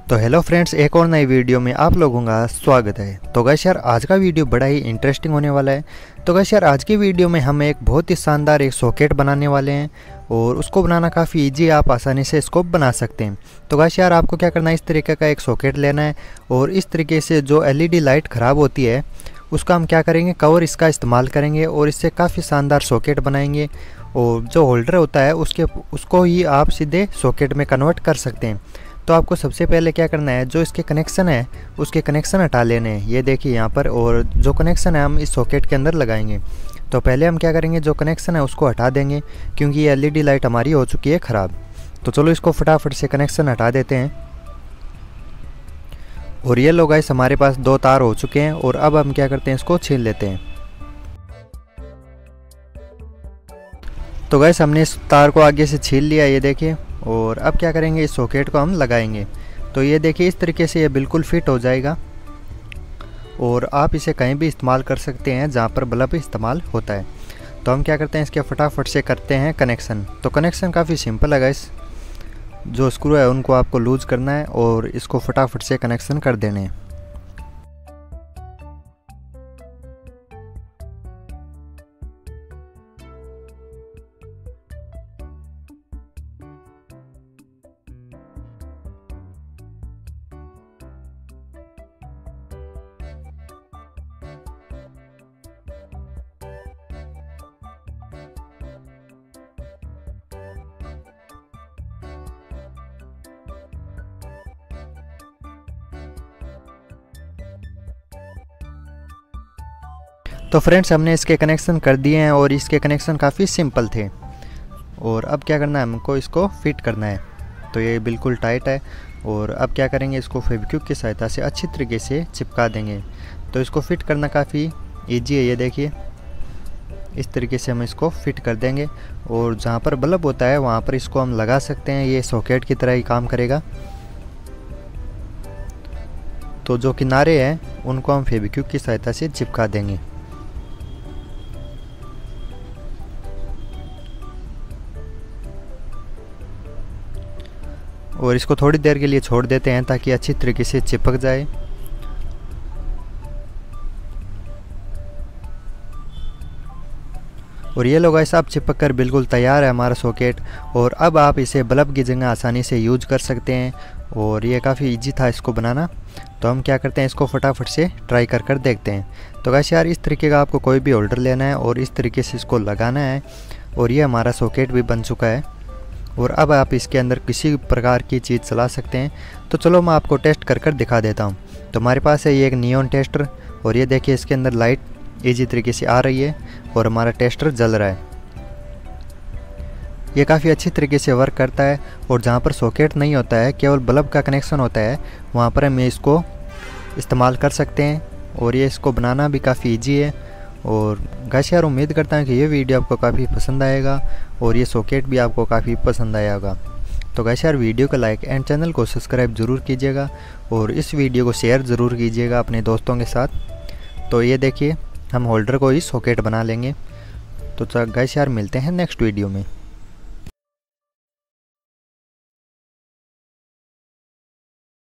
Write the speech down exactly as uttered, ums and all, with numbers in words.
तो hello friends, एक और नई वीडियो में आप लोगों का स्वागत है। तो गाइस यार, आज का वीडियो बड़ा ही इंटरेस्टिंग होने वाला है। तो गाइस यार, आज की वीडियो में हम एक बहुत ही शानदार एक सॉकेट बनाने वाले हैं और उसको बनाना काफ़ी इजी है, आप आसानी से इसको बना सकते हैं। तो गाइस यार, आपको क्या करना है, इस तरीके का एक सॉकेट लेना है और इस तरीके से जो एलईडी लाइट ख़राब होती है उसका हम क्या करेंगे, कवर इसका इस्तेमाल करेंगे और इससे काफ़ी शानदार सॉकेट बनाएंगे। और जो होल्डर होता है उसके उसको ही आप सीधे सॉकेट में कन्वर्ट कर सकते हैं। तो आपको सबसे पहले क्या करना है, जो इसके कनेक्शन है उसके कनेक्शन हटा लेने हैं, ये देखिए यहाँ पर। और जो कनेक्शन है हम इस सॉकेट के अंदर लगाएंगे। तो पहले हम क्या करेंगे, जो कनेक्शन है उसको हटा देंगे क्योंकि ये एलईडी लाइट हमारी हो चुकी है ख़राब। तो चलो इसको फटाफट से कनेक्शन हटा देते हैं। और ये लो गाइस, हमारे पास दो तार हो चुके हैं और अब हम क्या करते हैं, इसको छील लेते हैं। तो गाइस, हमने इस तार को आगे से छील लिया, ये देखिए। और अब क्या करेंगे, इस सॉकेट को हम लगाएंगे। तो ये देखिए, इस तरीके से ये बिल्कुल फिट हो जाएगा और आप इसे कहीं भी इस्तेमाल कर सकते हैं जहाँ पर बल्ब इस्तेमाल होता है। तो हम क्या करते हैं, इसके फटाफट से करते हैं कनेक्शन। तो कनेक्शन काफ़ी सिंपल है गाइस, जो स्क्रू है उनको आपको लूज करना है और इसको फटाफट से कनेक्शन कर देने हैं। तो फ्रेंड्स, हमने इसके कनेक्शन कर दिए हैं और इसके कनेक्शन काफ़ी सिंपल थे। और अब क्या करना है, हमको इसको फिट करना है। तो ये बिल्कुल टाइट है और अब क्या करेंगे, इसको फेविक्विक की सहायता से अच्छी तरीके से चिपका देंगे। तो इसको फिट करना काफ़ी इजी है, ये देखिए। इस तरीके से हम इसको फिट कर देंगे और जहाँ पर बल्ब होता है वहाँ पर इसको हम लगा सकते हैं, ये सॉकेट की तरह ही काम करेगा। तो जो किनारे हैं उनको हम फेविक्विक की सहायता से चिपका देंगे। और इसको थोड़ी देर के लिए छोड़ देते हैं ताकि अच्छी तरीके से चिपक जाए। और ये लो गाइस, अब चिपक कर बिल्कुल तैयार है हमारा सॉकेट। और अब आप इसे बल्ब की जगह आसानी से यूज कर सकते हैं और ये काफ़ी इजी था इसको बनाना। तो हम क्या करते हैं, इसको फटाफट से ट्राई कर कर देखते हैं। तो गाइस यार, इस तरीके का आपको कोई भी होल्डर लेना है और इस तरीके से इसको लगाना है और ये हमारा सॉकेट भी बन चुका है। और अब आप इसके अंदर किसी प्रकार की चीज़ चला सकते हैं। तो चलो मैं आपको टेस्ट कर कर दिखा देता हूँ। तो हमारे पास है ये एक नियॉन टेस्टर और ये देखिए, इसके अंदर लाइट इजी तरीके से आ रही है और हमारा टेस्टर जल रहा है। ये काफ़ी अच्छी तरीके से वर्क करता है। और जहाँ पर सॉकेट नहीं होता है, केवल बल्ब का कनेक्शन होता है, वहाँ पर हम इसको इस्तेमाल कर सकते हैं। और ये इसको बनाना भी काफ़ी ईजी है। और गाइस यार, उम्मीद करता हूँ कि ये वीडियो आपको काफ़ी पसंद आएगा और ये सॉकेट भी आपको काफ़ी पसंद आया होगा। तो गाइस यार, वीडियो को लाइक एंड चैनल को सब्सक्राइब ज़रूर कीजिएगा और इस वीडियो को शेयर ज़रूर कीजिएगा अपने दोस्तों के साथ। तो ये देखिए, हम होल्डर को ही सॉकेट बना लेंगे। तो गाइस यार, मिलते हैं नेक्स्ट वीडियो में।